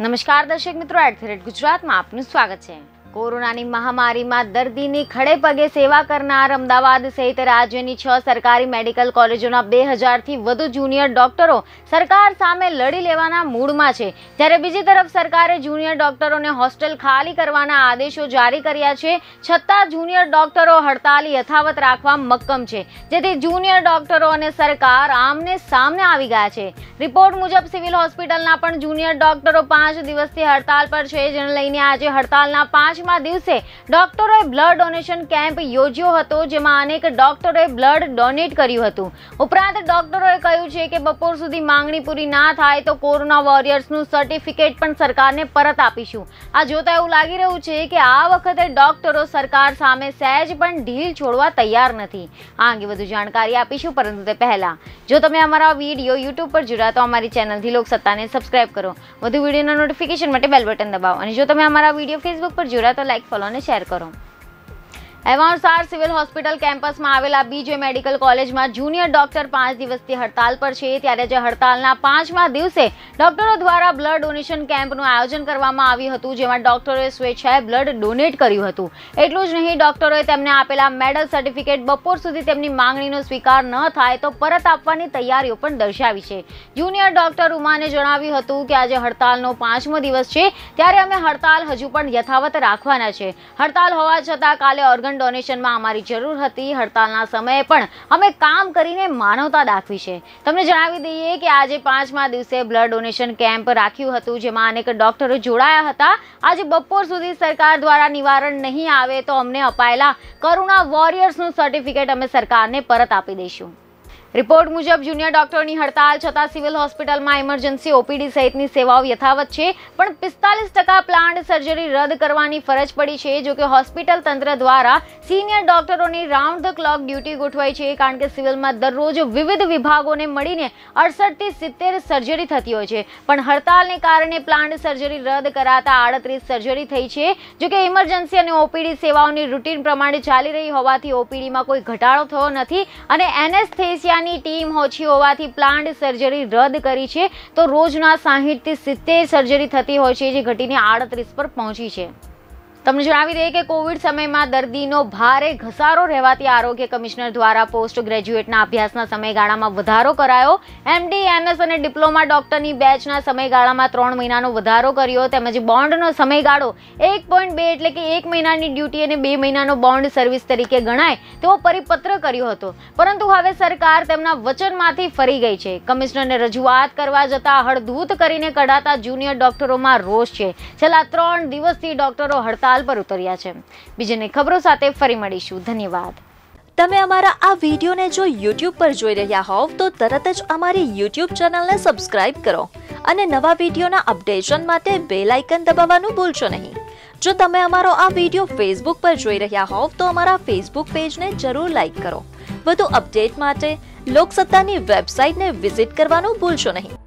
નમસ્કાર દર્શક મિત્રો, @ગુજરાતમાં આપનું સ્વાગત છે। કોરોનાની મહામારીમાં દર્દીની ખડે પગે સેવા કરનાર અમદાવાદ સહિત રાજ્યની 6 સરકારી મેડિકલ કોલેજોના 2000થી વધુ જુનિયર ડોક્ટરો સરકાર સામે લડી લેવાના મૂડમાં છે, જ્યારે બીજી તરફ સરકારે જુનિયર ડોક્ટરોને હોસ્ટેલ ખાલી કરવાના આદેશો જારી કર્યા છે। છતાં જુનિયર ડોક્ટરો હડતાલ યથાવત રાખવા મક્કમ છે, જેથી જુનિયર ડોક્ટરો અને સરકાર આમને સામને આવી ગયા છે। રિપોર્ટ મુજબ સિવિલ હોસ્પિટલના પણ જુનિયર ડોક્ટરો 5 દિવસથી હડતાલ પર છે, જેને લઈને આજે હડતાલના 5મા દિવસે ડોક્ટરોએ બ્લડ ડોનેશન કેમ્પ યોજ્યો હતો, જેમાં અનેક ડોક્ટરોએ બ્લડ ડોનેટ કર્યું હતું। ઉપરાંત ડોક્ટરોએ કહ્યું છે કે બપોર સુધી માંગણી પૂરી ના થાય તો કોરોના વોરિયર્સનું સર્ટિફિકેટ પણ સરકારને પરત આપીશું। આ જોતા એવું લાગી રહ્યું છે કે આ વખતે ડોક્ટરો સરકાર સામે સહેજ પણ ઢીલ છોડવા તૈયાર નથી। આ અંગે વધુ જાણકારી આપીશું, પરંતુ તે પહેલા જો તમે અમારા વિડીયો યુટ્યુબ પર જોયા તો અમારી ચેનલથી લોકસત્તાને સબસ્ક્રાઇબ કરો, વધુ વિડીયોના નોટિફિકેશન માટે બેલ બટન દબાવો, અને જો તમે અમારા વિડીયો ફેસબુક પર જોયા તો લાઈક, ફોલો અને શેર કરો। એવાણસાર સિવિલ હોસ્પિટલ કેમ્પસમાં આવેલા બીજે મેડિકલ કોલેજમાં જુનિયર ડોક્ટર 5 દિવસથી હડતાલ પર છે, ત્યારે જે હડતાલના 5મા દિવસે ડોક્ટરો દ્વારા બ્લડ ડોનેશન કેમ્પનું આયોજન કરવામાં આવ્યું હતું, જેમાં ડોક્ટરોએ સ્વેચ્છાએ બ્લડ ડોનેટ કર્યું હતું। એટલું જ નહીં, ડોક્ટરોએ તેમને આપેલા મેડલ સર્ટિફિકેટ બપોર સુધી તેમની માંગણીનો સ્વીકાર ન થાય તો પરત આપવાની તૈયારીઓ પણ દર્શાવી છે। જુનિયર ડોક્ટર ઉમાને જણાવ્યું હતું કે આજે હડતાલનો 5મો દિવસ છે, ત્યારે અમે હડતાલ હજુ પણ યથાવત રાખવાના છે। હડતાલ હોવા છતાં કાલે ઓર્ગન ડોનેશનમાં અમારી જરૂર હતી, હડતાલના સમયે પણ અમે કામ કરીને માનવતા દાખવી છે। તમને જણાવી દઈએ કે આજે 5મા દિવસે બ્લડ ડોનેશન કેમ્પ રાખ્યું હતું, જેમાં અનેક ડોક્ટરો જોડાયા હતા। આજે બપોર સુધી સરકાર દ્વારા નિવારણ નહીં આવે તો અમને અપાયેલા કરુણા વોરિયર્સનું સર્ટિફિકેટ અમે સરકારને પરત આપી દઈશું। રિપોર્ટ મુજબ જુનિયર ડોક્ટરોની હડતાલ છતાં સિવિલ હોસ્પિટલમાં ઇમરજન્સી ઓપીડી સહિતની સેવાઓ યથાવત છે, પણ 45% પ્લાન્ટ સર્જરી રદ કરવાની ફરજ પડી છે। જો કે હોસ્પિટલ તંત્ર દ્વારા સિનિયર ડોક્ટરોની રાઉન્ડ ધ ક્લોક ડ્યુટી ગોઠવાઈ છે, કારણ કે સિવિલમાં દરરોજ વિવિધ વિભાગોને મળીને 68 થી 70 સર્જરી થતી હોય છે, પણ હડતાલને કારણે પ્લાન્ટ સર્જરી રદ કરાતા 38 સર્જરી થઈ છે। જો કે ઇમરજન્સી અને ઓપીડી સેવાઓની રૂટીન પ્રમાણે ચાલી રહી હોવાથી ઓપીડીમાં કોઈ ઘટાડો થયો નથી, અને એનેસ્થેસિયા ટીમ ઓછી હોવાથી પ્લાન્ટ સર્જરી રદ કરી છે, તો રોજના 60 થી 70 સર્જરી થતી હોય છે, જે ઘટીને 38 પર પહોંચી છે। તમને જણાવી દઈએ કે કોવિડ સમયમાં દર્દીનો ભારે ઘસારો રહેવાથી આરોગ્ય કમિશનર દ્વારા પોસ્ટ ગ્રેજ્યુએટના અભ્યાસના સમયગાળામાં વધારો કરાયો। એમડી, એમએસ અને ડિપ્લોમા ડોક્ટરની બેચના સમયગાળામાં 3 મહિનાનો વધારો કર્યો, તેમજ બોન્ડનો સમયગાળો 1.2 એટલે કે 1 મહિનાની ડ્યુટી અને 2 મહિનાનો બોન્ડ સર્વિસ તરીકે ગણાય તેવો પરિપત્ર કર્યો હતો, પરંતુ હવે સરકાર તેમના વચનમાંથી ફરી ગઈ છે। કમિશનરને રજૂઆત કરવા જતા હળધૂત કરીને કઢાતા જુનિયર ડોક્ટરોમાં રોષ છે। છેલ્લા 3 દિવસથી ડોક્ટરો હડતાલ પર ઉતર્યા છે। બીજીની ખબરો સાથે ફરી મળીશું। ધન્યવાદ। તમે અમારા આ વિડીયોને જો YouTube પર જોઈ રહ્યા હોવ તો તરત જ અમારી YouTube ચેનલને સબસ્ક્રાઇબ કરો, અને નવા વિડીયોના અપડેશન માટે બેલ આઇકન દબાવવાનું ભૂલશો નહીં। જો તમે અમારો આ વિડીયો Facebook પર જોઈ રહ્યા હોવ તો અમારા Facebook પેજને જરૂર લાઈક કરો। વધુ અપડેટ માટે લોકસત્તાની વેબસાઇટને વિઝિટ કરવાનું ભૂલશો નહીં।